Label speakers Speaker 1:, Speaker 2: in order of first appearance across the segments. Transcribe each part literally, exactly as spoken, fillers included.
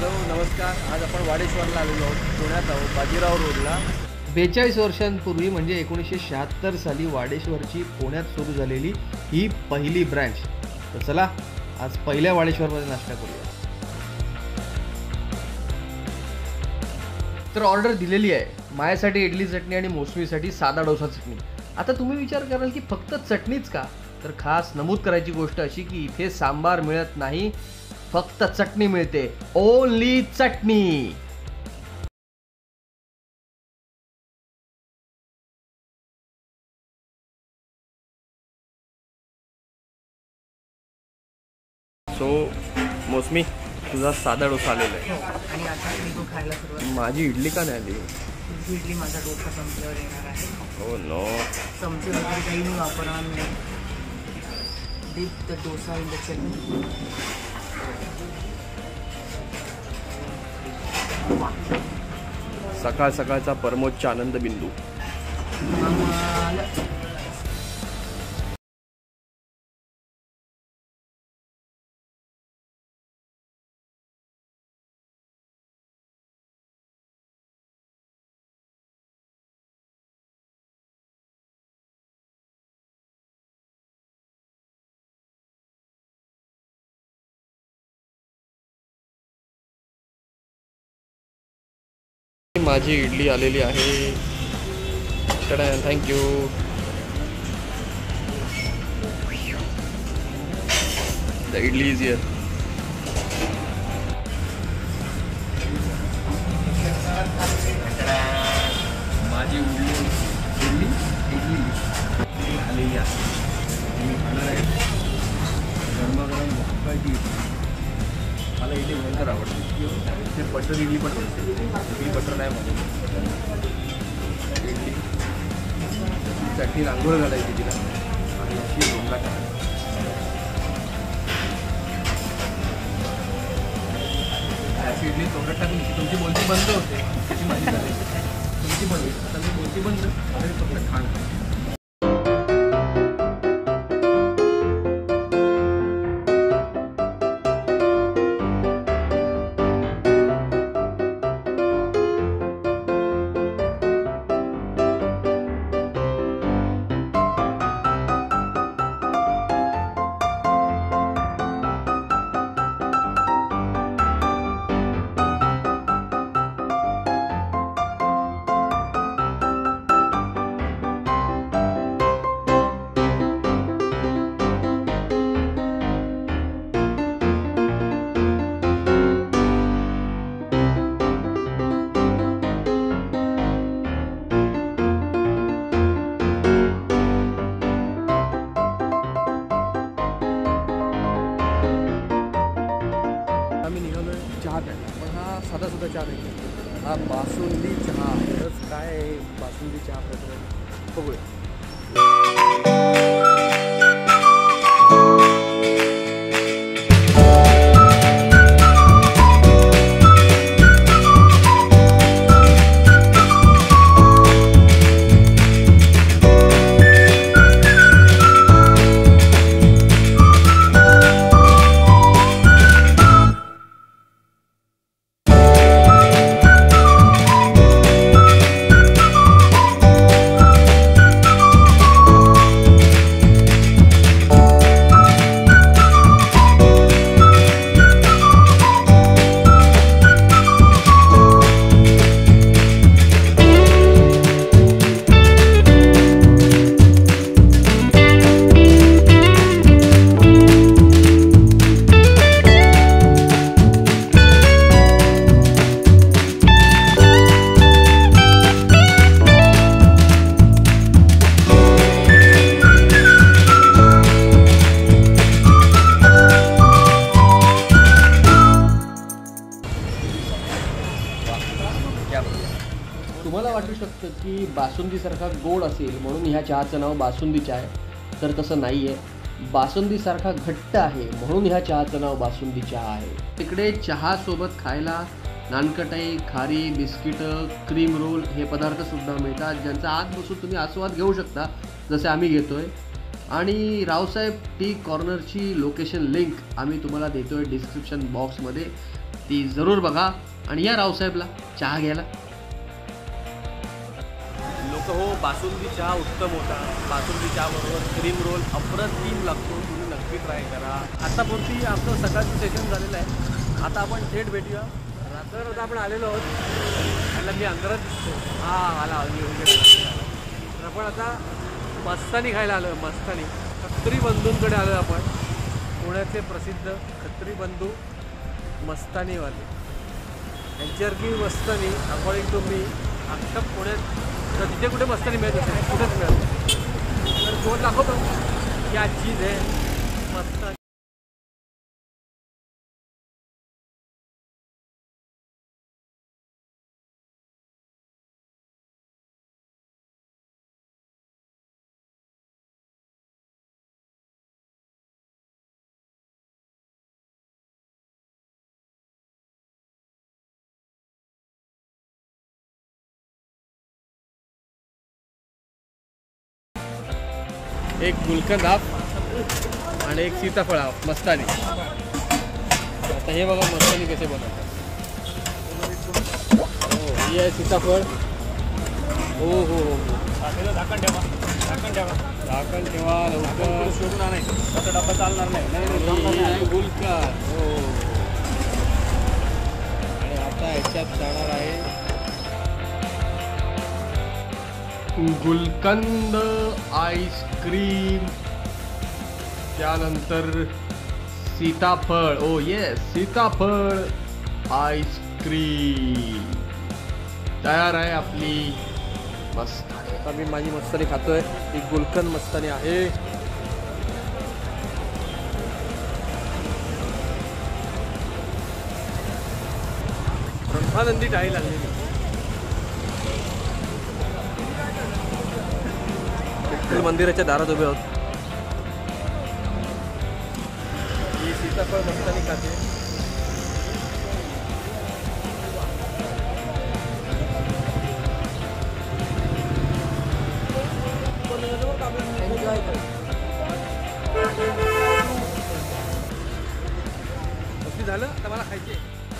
Speaker 1: Hello नमस्कार. आज आपण वाडेश्वरला आलेलो आहोत. पुण्यात आहोत बाजीराव रोडला. बेचाळीस वर्षांपूर्वी म्हणजे एकोणीसशे शहात्तर साली वाडेश्वरची पुण्यात सुरू झालेली ही पहिली ब्रँच. तर चला आज पहिल्या वाडेश्वरमध्ये नाश्ता करूया. तर ऑर्डर दिलेली आहे. माझ्यासाठी इडली चटणी आणि मोसमीसाठी साधा डोसा चटणी. आता तुम्ही विचार कराल की फक्त चटणीच का, तर खास नमूद करायची गोष्ट अशी की इथे सांबार मिळत नाही, फक्त चटणी मिळते. ओनली चटणी. सो मोसमी तुझा साधा डोसा आलेला आहे.
Speaker 2: आणि आता मी तो खायला सुरुवात.
Speaker 1: माझी इडली का नाही आली?
Speaker 2: तुझी इडली माझा डोसा चमच्यावर येणार आहे.
Speaker 1: हो नो.
Speaker 2: चमचे वगैरे काही मी वापरणार नाही. Dip the dosa in the chutney.
Speaker 1: सकाळ सकाळचा परमोच्च आनंद बिंदू. माझी इडली आलेली आहे. Thank you. The idli is here. माझी इडली इडली इडली आलेली आहे. मी खाणार आहे गरमागरम भोपाळची. मला इडली भयंकर आवडते. ते बटर इडली पण मी बटर नाही म्हणून इडली चटणी रांगोळ घालायची तिला आणि अशी डोंगा टाकायची. अशी इडली तोंडात टाकून तुमची बोलती बंद होते. त्याची माझी करायची तुमची पण होईल. आता मी बोलती बंद आणि फक्त खाण. चहा प्यायला, पण हा साधा सुद्धा चहा नाही. हा बासुंदी चहा. खरंच काय आहे बासुंदी चहा प्रकार बघूया. तुम्हाला वाटू शकतं की बासुंदीसारखा गोड असेल म्हणून ह्या चहाचं नाव बासुंदी चहा आहे, तर तसं नाही आहे. बासुंदीसारखा घट्ट आहे म्हणून ह्या चहाचं नाव बासुंदी चहा आहे. तिकडे चहासोबत खायला नानकटाई, खारी, बिस्किटं, क्रीम रोल हे पदार्थसुद्धा मिळतात, ज्यांचा आत बसून तुम्ही आस्वाद घेऊ शकता जसे आम्ही घेतोय. आणि रावसाहेब टी कॉर्नरची लोकेशन लिंक आम्ही तुम्हाला देतोय डिस्क्रिप्शन बॉक्समध्ये, ती जरूर बघा आणि या रावसाहेबला चहा घ्यायला.
Speaker 3: लोक हो, बासुंदी चहा उत्तम होता. बासुंदी चहाबरोबर क्रीम रोल अप्रतिम लागतो, तुम्ही नक्की ट्राय करा. आतापुरती आमचं सकाळचं सेशन झालेलं आहे. आता आपण थेट भेटूया. रात्र आता आपण आलेलो आहोत आणि मी अंधारात दिसतो. हां आला तर आपण आता मस्तानी खायला आलो. मस्तानी खत्री बंधूंकडे आलो आपण. पुण्याचे प्रसिद्ध खत्री बंधू मस्तानीवाले यांच्यासारखी मस्तानी अकॉर्डिंग टू मी अख्ख्या पुण्यात तर तिथे कुठे मस्तानी मिळत असेल, कुठेच मिळत. तर दोन दाखवतो क्या चीज आहे मस्तानी. एक गुलकंद हाफ आणि एक सीताफळ हाफ मस्तानी. आता हे बघा मस्तानी कसे बनवतात. हो ही आहे सीताफळ. हो हो हो हो झाकण ठेवा, झाकण ठेवा, झाकण ठेवा लवकर. शोधून आणायचं आता डब्बा चालणार नाही. नाही गुलकंद. हो आणि आता ह्याच्यात जाणार आहे
Speaker 1: गुलकंद आईस्क्रीम, त्यानंतर सीताफळ. ओ येस, सीताफळ आईस्क्रीम तयार आहे आपली मस्तानी.
Speaker 3: आता मी माझी मस्तानी खातोय. ही गुलकंद मस्तानी आहे. ब्रह्मानंदी टाळी लागलेली. मंदिराच्या दारात उभे आहोत. ही सीताफळ मस्तानी खाते. झालं आता मला खायचे.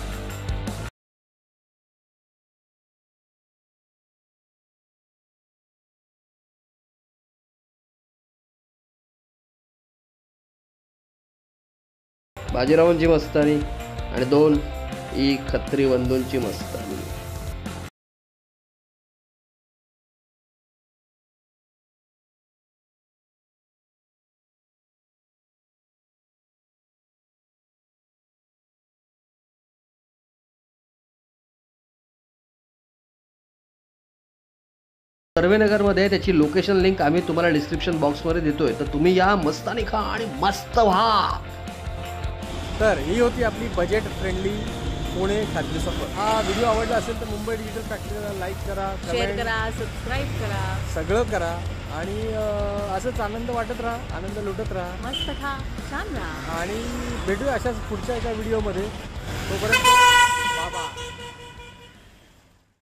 Speaker 1: बाजीरावांची मस्तानी आणि दोन ही खत्री बंधूंची मस्तानी. सर्वेनगरमध्ये त्याची लोकेशन लिंक आम्ही तुम्हाला डिस्क्रिप्शन बॉक्समध्ये देतोय, तर तुम्ही या मस्तानी खा आणि मस्त व्हा.
Speaker 3: तर ही होती आपली बजेट फ्रेंडली पुणे खाद्य सफर. हा व्हिडिओ आवडला असेल तर मुंबई डिजिटल फॅक्टरीला लाईक करा,
Speaker 2: शेअर करा, सबस्क्राईब करा,
Speaker 3: सगळं करा आणि असंच आनंद वाटत राहा, आनंद लुटत राहा,
Speaker 2: मस्त खा, छान राहा
Speaker 3: आणि भेटूया अशाच पुढच्या एका व्हिडिओमध्ये. तोपर्यंत